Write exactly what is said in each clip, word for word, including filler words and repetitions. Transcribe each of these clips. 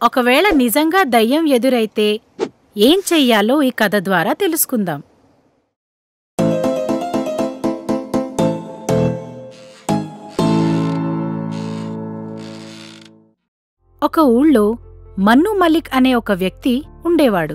ఒకవేళ నిజంగా దయ్యం ఎదురైతే ఏం చెయ్యాలో ఈ కథ ద్వారా తెలుసుకుందాం. ఒక ఊళ్ళో మన్ను మలిక్ అనే ఒక వ్యక్తి ఉండేవాడు.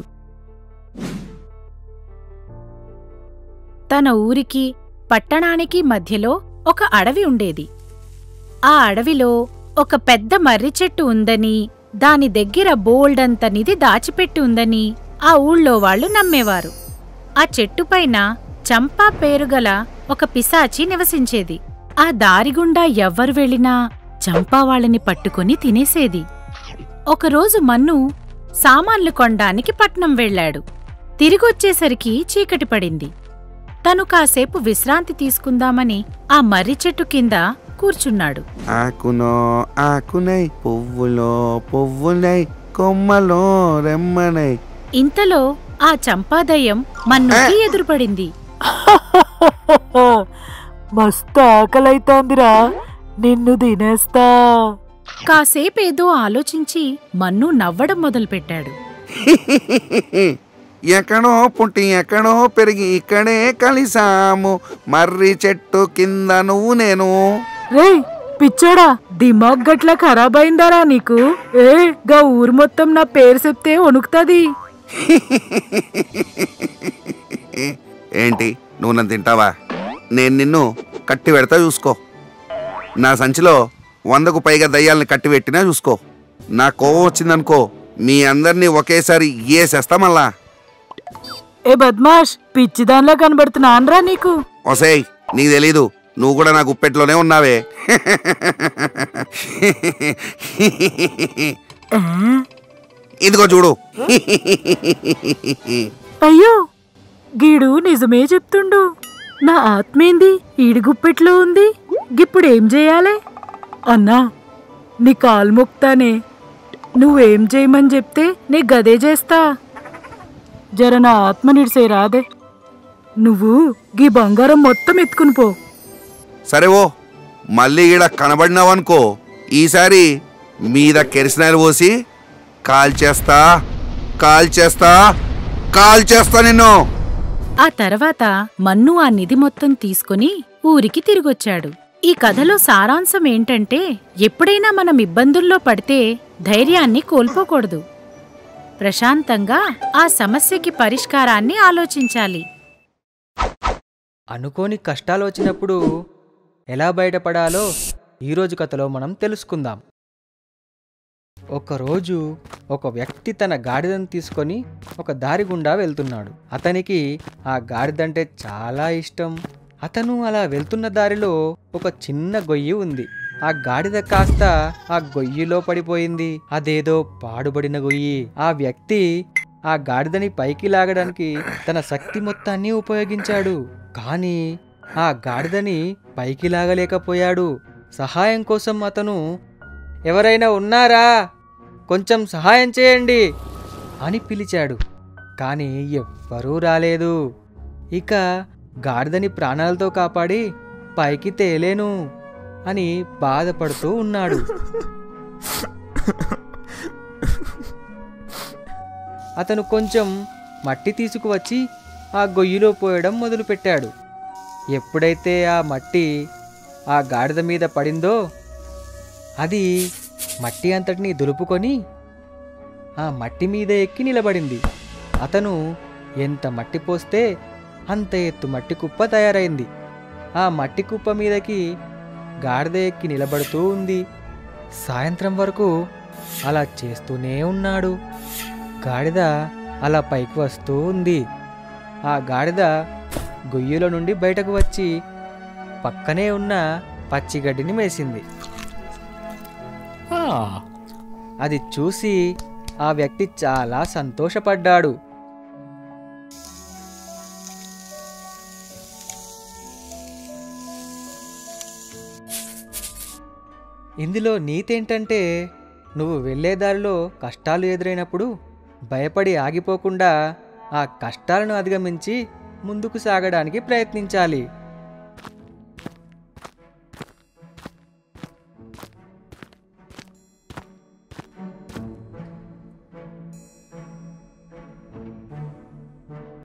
తన ఊరికి పట్టణానికి మధ్యలో ఒక అడవి ఉండేది. ఆ అడవిలో ఒక పెద్ద మర్రి చెట్టు ఉందని, దాని దగ్గర బోల్డంత నిధి దాచిపెట్టి ఉందని ఆ ఊళ్ళో వాళ్లు నమ్మేవారు. ఆ చెట్టుపైన చంపా పేరుగల ఒక పిశాచి నివసించేది. ఆ దారిగుండా ఎవ్వరు వెళ్ళినా చంపా వాళ్ళని పట్టుకుని తినేసేది. ఒకరోజు మన్ను సామాన్లు కొనడానికి పట్నం వెళ్లాడు. తిరిగొచ్చేసరికి చీకటి పడింది. తను కాసేపు విశ్రాంతి తీసుకుందామని ఆ మర్రి చెట్టు కింద కూర్చున్నాడు. ఆకునో ఆకునై పువ్వులో పువ్వునై కొమ్మలో రెమ్మనై. ఇంతలో ఆ చంపాదయ్యం మన్నుకి ఎదురుపడింది. మస్తు ఆకలైతాందిరా, నిన్ను తినేస్తా. కాసేపేదో ఆలోచించి మన్ను నవ్వడం మొదలుపెట్టాడు. ఎక్కడో పుట్టి ఎక్కడో పెరిగి ఇక్కడే కలిసాము, మర్రి చెట్టు కింద నువ్వు నేను. రే పిచ్చోడా, దిమాగ్ గట్ల ఖరాబ్ అయిందారా నీకు? ఏ గా ఊరు మొత్తం నా పేరు చెప్తే వణుకుతాది. ఏంటి నువ్వు నన్ను తింటావా? నేను నిన్ను కట్టి పెడతా చూసుకో. నా సంచిలో వందకు పైగా దయ్యాలని కట్టి పెట్టినా చూసుకో. నా కోపం వచ్చిందనుకో, మీ అందరినీ ఒకేసారి ఏసేస్తా మళ్ళా. ఏ బద్మాష్, పిచ్చిదానిలా కనబడుతున్నాన్రా నీకు. ఒసేయ్, నీకు తెలీదు, నువ్వు కూడా నా గుప్పెట్లోనే ఉన్నావే. ఇదిగో చూడు. అయ్యో, గీడు నిజమే చెప్తుండు. నా ఆత్మేంది ఈడి గుప్పెట్లో ఉంది. గిప్పుడేం చెయ్యాలే? అన్నా, నీ కాలు మొక్తానే, నువ్వేం చేయమని చెప్తే నీ గదే చేస్తా. జర నా ఆత్మ నిడిసే రాదే. నువ్వు గీ బంగారం మొత్తం ఎత్తుకుని పో. సరే ఓ, మళ్ళీ ఈడ కనబడినావనుకో, ఈసారి మీద కెరసినాయిలు పోసి కాల్ చేస్తా కాల్ చేస్తా కాల్ చేస్తా నిన్ను. ఆ తర్వాత మన్ను ఆ నిధి మొత్తం తీసుకుని ఊరికి తిరిగొచ్చాడు. ఈ కథలో సారాంశం ఏంటంటే, ఎప్పుడైనా మనం ఇబ్బందుల్లో పడితే ధైర్యాన్ని కోల్పోకూడదు. ప్రశాంతంగా ఆ సమస్యకి పరిష్కారాన్ని ఆలోచించాలి. అనుకోని కష్టాలు వచ్చినప్పుడు ఎలా బయటపడాలో ఈరోజు కథలో మనం తెలుసుకుందాం. ఒకరోజు ఒక వ్యక్తి తన గాడిదను తీసుకొని ఒక దారి గుండా వెళ్తున్నాడు. అతనికి ఆ గాడిదంటే చాలా ఇష్టం. అతను అలా వెళ్తున్న దారిలో ఒక చిన్న గొయ్యి ఉంది. ఆ గాడిద కాస్త ఆ గొయ్యిలో పడిపోయింది. అదేదో పాడుబడిన గొయ్యి. ఆ వ్యక్తి ఆ గాడిదని పైకి లాగడానికి తన శక్తి మొత్తాన్ని ఉపయోగించాడు. కానీ ఆ గాడిదని పైకి లాగలేకపోయాడు. సహాయం కోసం అతను, ఎవరైనా ఉన్నారా, కొంచెం సహాయం చేయండి అని పిలిచాడు. కానీ ఎవ్వరూ రాలేదు. ఇక గాడిదని ప్రాణాలతో కాపాడి పైకి తేలేను అని బాధపడుతూ ఉన్నాడు. అతను కొంచెం మట్టి తీసుకువచ్చి ఆ గొయ్యిలో పోయడం మొదలుపెట్టాడు. ఎప్పుడైతే ఆ మట్టి ఆ గాడిద మీద పడిందో, అది మట్టి అంతటినీ దులుపుకొని ఆ మట్టి మీద ఎక్కి నిలబడింది. అతను ఎంత మట్టి పోస్తే అంత ఎత్తు మట్టి కుప్ప తయారైంది. ఆ మట్టి కుప్ప మీదకి గాడిద ఎక్కి నిలబడుతూ ఉంది. సాయంత్రం వరకు అలా చేస్తూనే ఉన్నాడు. గాడిద అలా పైకి వస్తూ ఉంది. ఆ గాడిద గొయ్యిలో నుండి బయటకు వచ్చి పక్కనే ఉన్న పచ్చిగడ్డిని మేసింది. అది చూసి ఆ వ్యక్తి చాలా సంతోషపడ్డాడు. ఇందులో నీతేంటంటే, నువ్వు వెళ్ళేదారిలో కష్టాలు ఎదురైనప్పుడు భయపడి ఆగిపోకుండా ఆ కష్టాలను అధిగమించి ముందుకు సాగడానికి ప్రయత్నించాలి.